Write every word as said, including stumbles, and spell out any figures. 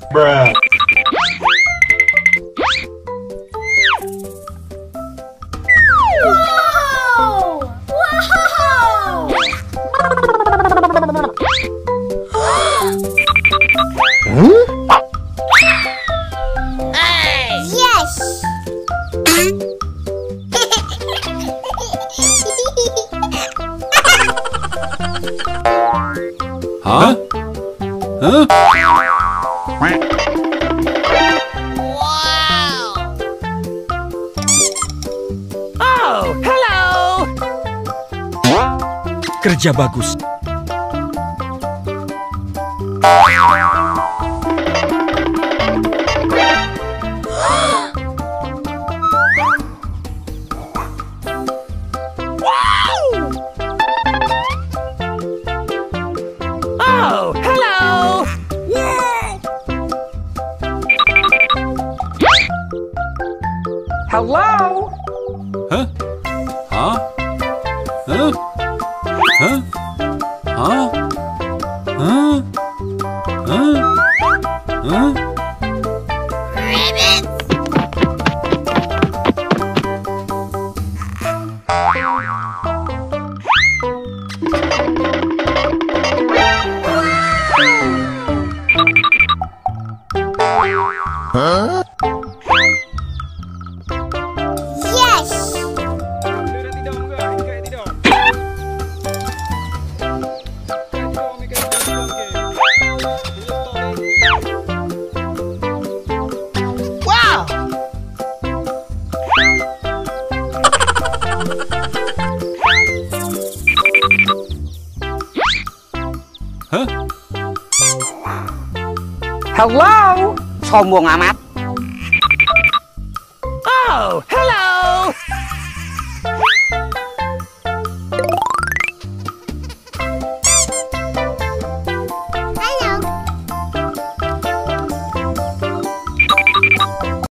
Bruh. Wow! Wow! Hey! Yes! Huh? Huh? Wow! Oh, hello! Kerja bagus. Oh, hello! Hello? Huh? Huh? Huh? Huh? Huh? Huh? Huh? Huh? Rabbit! Huh? Yes! Wow! Huh? Hello? Sombong amat. Oh, hello!